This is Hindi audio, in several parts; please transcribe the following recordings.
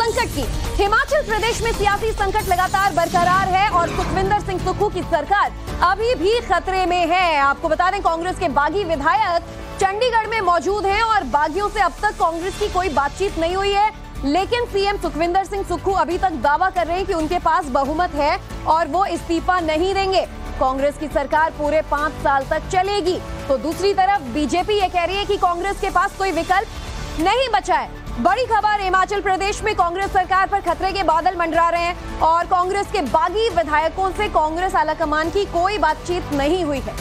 संकट की। हिमाचल प्रदेश में सियासी संकट लगातार बरकरार है और सुखविंदर सिंह सुक्खू की सरकार अभी भी खतरे में है। आपको बता दें, कांग्रेस के बागी विधायक चंडीगढ़ में मौजूद हैं और बागियों से अब तक कांग्रेस की कोई बातचीत नहीं हुई है, लेकिन सीएम सुखविंदर सिंह सुक्खू अभी तक दावा कर रहे हैं कि उनके पास बहुमत है और वो इस्तीफा नहीं देंगे। कांग्रेस की सरकार पूरे 5 साल तक चलेगी। तो दूसरी तरफ बीजेपी ये कह रही है कि कांग्रेस के पास कोई विकल्प नहीं बचा है। बड़ी खबर, हिमाचल प्रदेश में कांग्रेस सरकार पर खतरे के बादल मंडरा रहे हैं और कांग्रेस के बागी विधायकों से कांग्रेस आलाकमान की कोई बातचीत नहीं हुई है।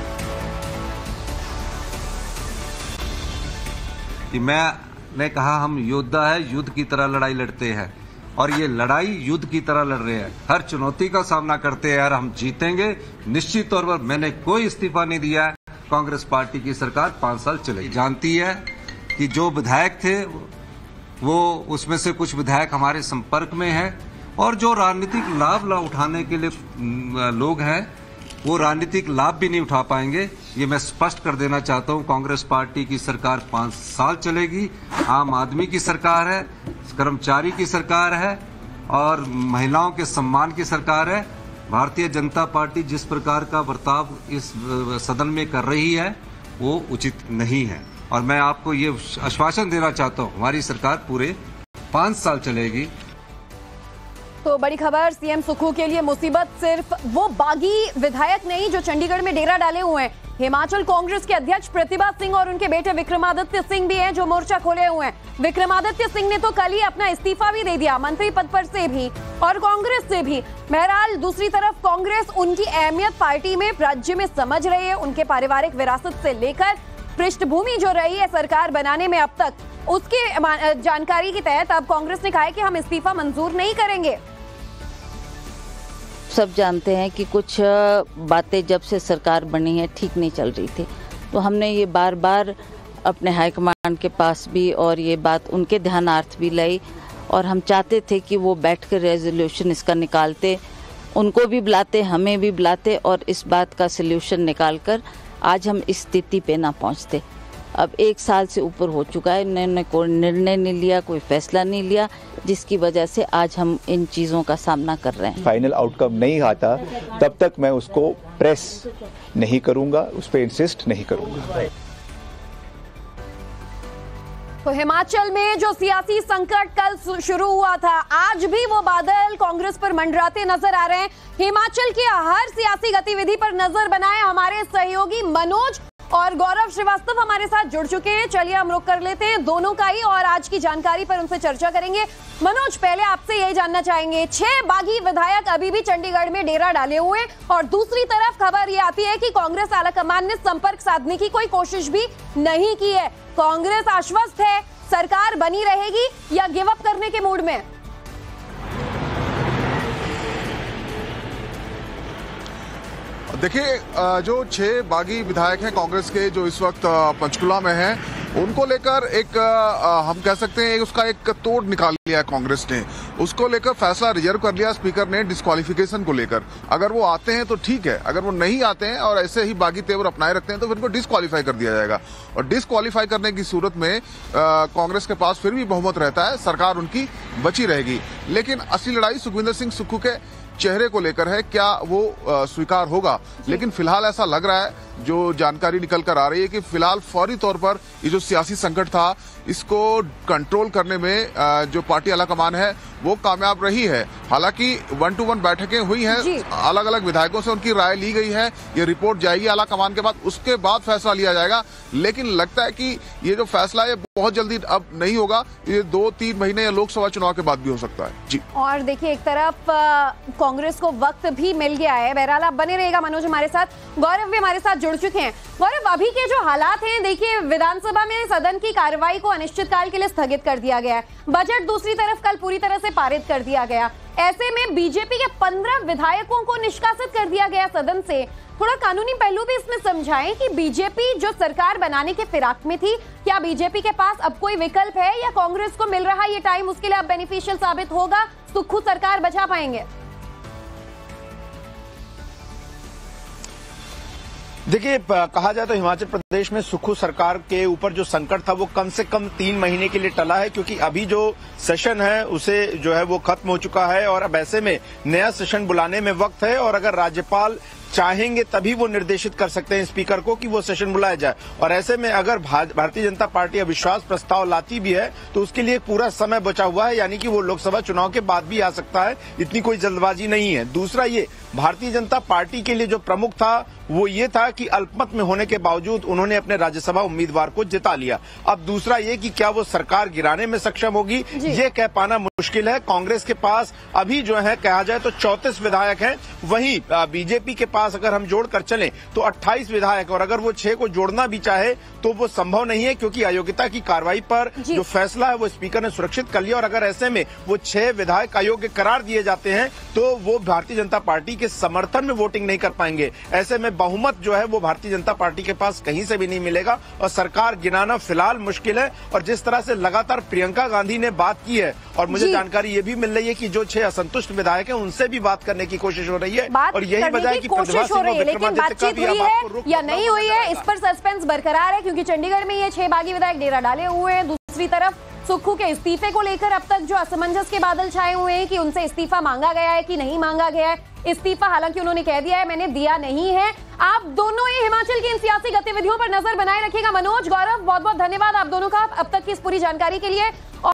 मैंने कहा हम योद्धा है, युद्ध की तरह लड़ाई लड़ते हैं और ये लड़ाई युद्ध की तरह लड़ रहे हैं। हर चुनौती का सामना करते हैं और हम जीतेंगे निश्चित तौर पर। मैंने कोई इस्तीफा नहीं दिया है। कांग्रेस पार्टी की सरकार 5 साल चलेगी। जानती है कि जो विधायक थे वो उसमें से कुछ विधायक हमारे संपर्क में हैं और जो राजनीतिक लाभ उठाने के लिए लोग हैं वो राजनीतिक लाभ भी नहीं उठा पाएंगे। ये मैं स्पष्ट कर देना चाहता हूँ। कांग्रेस पार्टी की सरकार 5 साल चलेगी। आम आदमी की सरकार है, कर्मचारी की सरकार है और महिलाओं के सम्मान की सरकार है। भारतीय जनता पार्टी जिस प्रकार का बर्ताव इस सदन में कर रही है वो उचित नहीं है और मैं आपको ये आश्वासन देना चाहता हूँ, हमारी सरकार पूरे 5 साल चलेगी। तो बड़ी खबर, सीएम सुक्खू के लिए मुसीबत सिर्फ वो बागी विधायक नहीं जो चंडीगढ़ में डेरा डाले हुए हैं। हिमाचल कांग्रेस के अध्यक्ष प्रतिभा सिंह और उनके बेटे विक्रमादित्य सिंह भी हैं जो मोर्चा खोले हुए हैं। विक्रमादित्य सिंह ने तो कल ही अपना इस्तीफा भी दे दिया, मंत्री पद पर से भी और कांग्रेस से भी। बहरहाल दूसरी तरफ कांग्रेस उनकी अहमियत पार्टी में राज्य में समझ रही है। उनके पारिवारिक विरासत से लेकर पृष्ठभूमि जो रही है सरकार बनाने में अब तक, उसके जानकारी के तहत अब कांग्रेस ने कहा है कि हम इस्तीफा मंजूर नहीं करेंगे। सब जानते हैं कि कुछ बातें जब से सरकार बनी है ठीक नहीं चल रही थी, तो हमने ये बार बार अपने हाईकमान के पास भी और ये बात उनके ध्यानार्थ भी लाई और हम चाहते थे कि वो बैठकर रेजोल्यूशन इसका निकालते, उनको भी बुलाते, हमें भी बुलाते और इस बात का सल्यूशन निकालकर आज हम इस स्थिति पे ना पहुंचते। अब 1 साल से ऊपर हो चुका है, इन्होंने कोई निर्णय नहीं लिया, कोई फैसला नहीं लिया, जिसकी वजह से आज हम इन चीज़ों का सामना कर रहे हैं। फाइनल आउटकम नहीं आता तब तक मैं उसको प्रेस नहीं करूंगा, उस पर इंसिस्ट नहीं करूंगा। तो हिमाचल में जो सियासी संकट कल शुरू हुआ था, आज भी वो बादल कांग्रेस पर मंडराते नजर आ रहे हैं। हिमाचल की हर सियासी गतिविधि पर नजर बनाए हमारे सहयोगी मनोज और गौरव श्रीवास्तव हमारे साथ जुड़ चुके हैं। चलिए हम रुक कर लेते हैं दोनों का ही और आज की जानकारी पर उनसे चर्चा करेंगे। मनोज, पहले आपसे यही जानना चाहेंगे, 6 बागी विधायक अभी भी चंडीगढ़ में डेरा डाले हुए हैं और दूसरी तरफ खबर ये आती है कि कांग्रेस आलाकमान ने संपर्क साधने की कोई कोशिश भी नहीं की है। कांग्रेस आश्वस्त है सरकार बनी रहेगी या गिव अप करने के मूड में? देखिए, जो 6 बागी विधायक हैं कांग्रेस के जो इस वक्त पंचकुला में हैं, उनको लेकर एक हम कह सकते हैं उसका एक तोड़ निकाल लिया है कांग्रेस ने। उसको लेकर फैसला रिजर्व कर लिया स्पीकर ने डिस्क्वालिफिकेशन को लेकर। अगर वो आते हैं तो ठीक है, अगर वो नहीं आते हैं और ऐसे ही बागी तेवर अपनाए रखते हैं तो फिर उनको डिस्क्वालीफाई कर दिया जाएगा और डिस्क्वालीफाई करने की सूरत में कांग्रेस के पास फिर भी बहुमत रहता है, सरकार उनकी बची रहेगी। लेकिन असली लड़ाई सुखविंदर सिंह सुक्खू के चेहरे को लेकर है, क्या वो स्वीकार होगा? लेकिन फिलहाल ऐसा लग रहा है, जो जानकारी निकल कर आ रही है कि फिलहाल फौरी तौर पर ये जो सियासी संकट था इसको कंट्रोल करने में जो पार्टी आलाकमान है वो कामयाब रही है। हालांकि 1-to-1 बैठकें हुई हैं, अलग अलग विधायकों से उनकी राय ली गई है, ये रिपोर्ट जाएगी आलाकमान के बाद, उसके बाद फैसला लिया जाएगा। लेकिन लगता है कि ये जो फैसला है बहुत जल्दी अब नहीं होगा, ये 2-3 महीने या लोकसभा चुनाव के बाद भी हो सकता है। जी, और देखिए एक तरफ कांग्रेस को वक्त भी मिल गया है। बहरहाल आप बने रहेगा मनोज हमारे साथ, गौरव भी हमारे साथ जुड़ चुके हैं। गौरव, अभी के जो हालात हैं, देखिए विधानसभा में सदन की कार्रवाई को अनिश्चितकाल के लिए स्थगित कर दिया गया है। बजट दूसरी तरफ कल पूरी तरह से पारित कर दिया गया। ऐसे में बीजेपी के 15 विधायकों को निष्कासित कर दिया गया सदन से। थोड़ा कानूनी पहलू भी इसमें समझाएं कि बीजेपी जो सरकार बनाने के फिराक में थी, क्या बीजेपी के पास अब कोई विकल्प है या कांग्रेस को मिल रहा ये टाइम उसके लिए अब बेनिफिशियल साबित होगा, सुक्खू सरकार बचा पाएंगे? देखिए, कहा जाए तो हिमाचल प्रदेश में सुक्खू सरकार के ऊपर जो संकट था वो कम से कम 3 महीने के लिए टला है, क्योंकि अभी जो सेशन है उसे जो है वो खत्म हो चुका है और अब ऐसे में नया सेशन बुलाने में वक्त है। और अगर राज्यपाल चाहेंगे तभी वो निर्देशित कर सकते हैं स्पीकर को कि वो सेशन बुलाया जाए। और ऐसे में अगर भारतीय जनता पार्टी अविश्वास प्रस्ताव लाती भी है तो उसके लिए पूरा समय बचा हुआ है, यानी कि वो लोकसभा चुनाव के बाद भी आ सकता है, इतनी कोई जल्दबाजी नहीं है। दूसरा, ये भारतीय जनता पार्टी के लिए जो प्रमुख था वो ये था कि अल्पमत में होने के बावजूद उन्होंने अपने राज्यसभा उम्मीदवार को जिता लिया। अब दूसरा ये कि क्या वो सरकार गिराने में सक्षम होगी, ये कह पाना मुश्किल है। कांग्रेस के पास अभी जो है कहा जाए तो 34 विधायक हैं, वहीं बीजेपी के पास अगर हम जोड़कर चलें तो 28 विधायक, और अगर वो 6 को जोड़ना भी चाहे तो वो संभव नहीं है, क्योंकि अयोग्यता की कार्रवाई पर जो फैसला है वो स्पीकर ने सुरक्षित कर लिया। और अगर ऐसे में वो 6 विधायक अयोग्य करार दिए जाते हैं तो वो भारतीय जनता पार्टी के समर्थन में वोटिंग नहीं कर पाएंगे। ऐसे में बहुमत जो है वो भारतीय जनता पार्टी के पास कहीं से भी नहीं मिलेगा और सरकार गिराना फिलहाल मुश्किल है। और जिस तरह से लगातार प्रियंका गांधी ने बात की है, और मुझे जानकारी ये भी मिल रही है कि जो 6 असंतुष्ट विधायक हैं उनसे भी बात करने की कोशिश हो रही है, और यही वजह है कि कोशिश हो रही है, लेकिन बातचीत हुई है या नहीं हुई है इस पर सस्पेंस बरकरार है, क्योंकि चंडीगढ़ में ये 6 बागी विधायक डेरा डाले हुए हैं। दूसरी तरफ सुक्खू के इस्तीफे को लेकर अब तक जो असमंजस के बादल छाए हुए हैं कि उनसे इस्तीफा मांगा गया है कि नहीं मांगा गया है। इस्तीफा हालांकि उन्होंने कह दिया है मैंने दिया नहीं है। आप दोनों ही हिमाचल की इन सियासी गतिविधियों पर नजर बनाए रखिएगा। मनोज, गौरव, बहुत बहुत धन्यवाद आप दोनों का अब तक की इस पूरी जानकारी के लिए।